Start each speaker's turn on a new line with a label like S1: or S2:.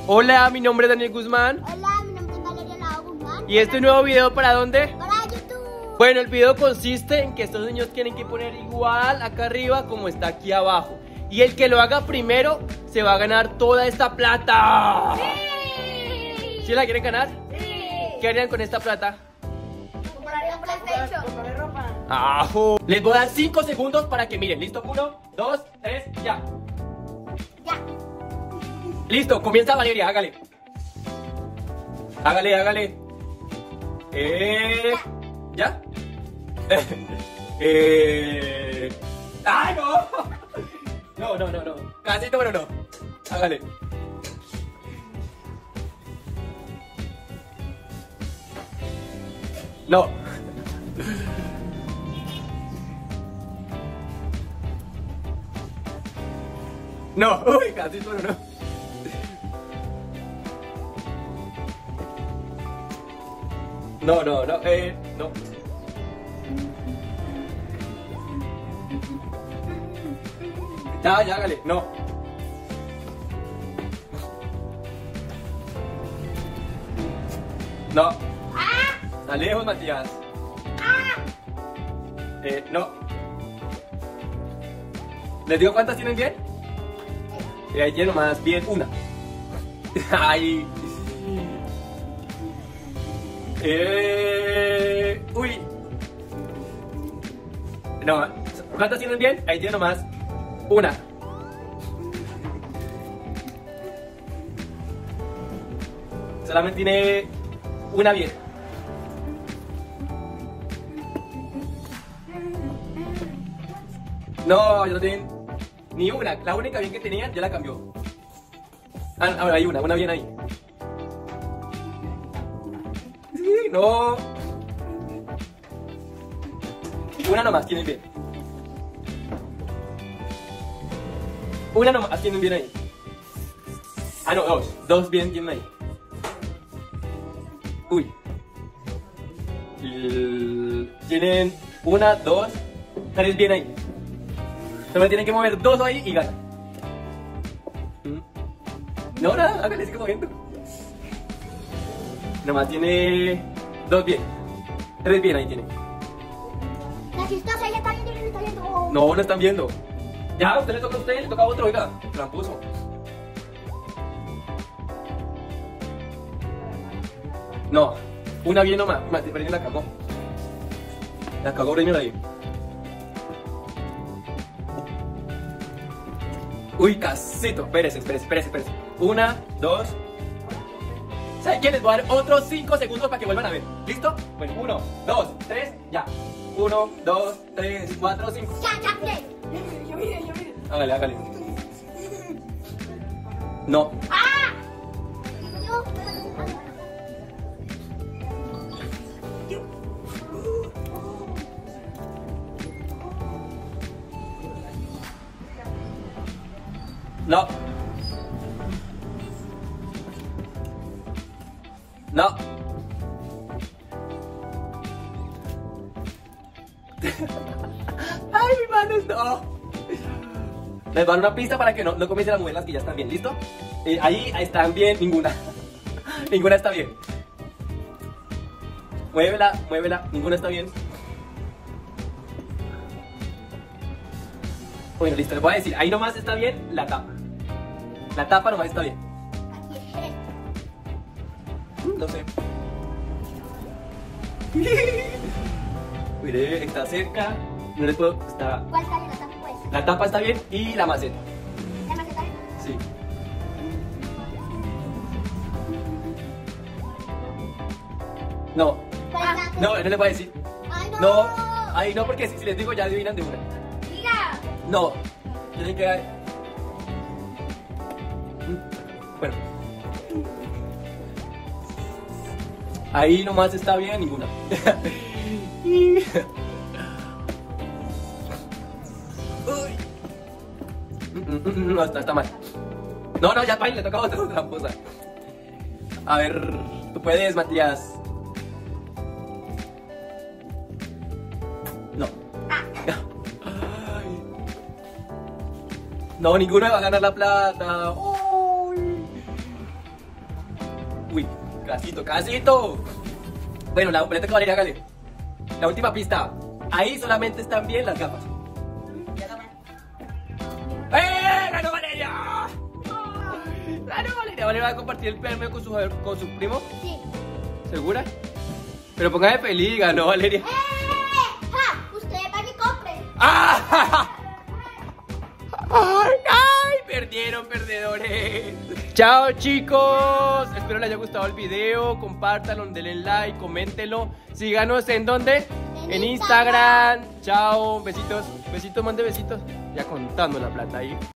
S1: Hola, mi nombre es Daniel Guzmán.
S2: Hola, mi nombre es Valeria Lau Guzmán.
S1: ¿Y este nuevo video para dónde?
S2: Para YouTube.
S1: Bueno, el video consiste en que estos niños tienen que poner igual acá arriba como está aquí abajo. Y el que lo haga primero se va a ganar toda esta plata.
S2: ¡Sí!
S1: ¿Sí la quieren ganar?
S2: ¡Sí!
S1: ¿Qué harían con esta plata?
S2: Compraría un PlayStation.
S1: ¡Ajo! Les voy a dar 5 segundos para que miren. ¿Listo? 1, 2, 3, ya.
S2: Ya.
S1: Listo, comienza Valeria, hágale. Hágale. ¿Ya? ¡Ay, no! No. Casito, pero no. Hágale. No. No, uy, casito, pero no. No. No. Ya, hágale, no. No. Está lejos, Matías. No. ¿Les digo cuántas tienen bien? Ahí tienen nomás bien una. Ay. Uy. No. ¿Cuántas tienen bien? Ahí tienen nomás una. Solamente tiene una bien. No, yo no tengo ni una. La única bien que tenían ya la cambió. Ahora hay una bien ahí. Sí, no. Una nomás tienen bien. Una nomás tienen bien ahí. Ah, no, dos. Dos bien tienen ahí. Uy. Tienen una, dos, tres bien ahí. Solo tienen que mover dos ahí y ganan. No, nada, hágale, sigue moviendo. Nomás tiene dos bien. Tres bien ahí tiene.
S2: La chistosa, ella está viendo y le está viendo.
S1: No están viendo. Ya, a usted le toca a usted, le toca a otro, oiga. Tramposo. No, una bien nomás. Pero la cagó. La cagó primero ahí. Uy, casito. Espérese. Una, dos. ¿Saben qué? Les voy a dar otros 5 segundos para que vuelvan a ver. ¿Listo? Bueno, 1, 2, 3, ya. 1, 2, 3, 4, 5.
S2: Ya. Yo mire.
S1: Hágale. No. No. Ay, mi manos, no. Les voy a dar una pista para que no comiencen a mover las que ya están bien, ¿listo? Ahí están bien, ninguna. Ninguna está bien. Muévela, ninguna está bien. Bueno, listo, les voy a decir, ahí nomás está bien la tapa. La tapa nomás está bien. No sé. Mire, está cerca. No les puedo. Está.
S2: ¿Cuál está bien? La tapa, pues.
S1: La tapa está bien y la maceta.
S2: ¿La maceta bien?
S1: Sí. No.
S2: ¿Cuál está?
S1: No les voy a decir.
S2: Ay, no.
S1: No. Ahí no, porque si les digo ya adivinan de una.
S2: Mira.
S1: No. Tienen que. Bueno. Ahí nomás está bien, ninguna. No, está mal. No, ya le toca a otra tramposa. A ver, tú puedes, Matías. No. Ay. No, ninguno va a ganar la plata. Uy. Uy, casito, casito. Bueno, la boleta que Valeria, hágale. La última pista. Ahí solamente están bien las gafas. ¡Ganó Valeria! ¡Ganó Valeria! ¿Valeria va a compartir el premio con su primo?
S2: Sí.
S1: ¿Segura? Pero póngame feliz, ganó Valeria.
S2: ¡Ja! Usted va y compre.
S1: ¡Ah! ¡Ay! Perdieron, perdedores. Chao, chicos. Espero les haya gustado el video. Compártanlo, denle like, coméntenlo. Síganos en ¿dónde? En Instagram. Chao, besitos. Besitos, mande besitos. Ya contando la plata ahí.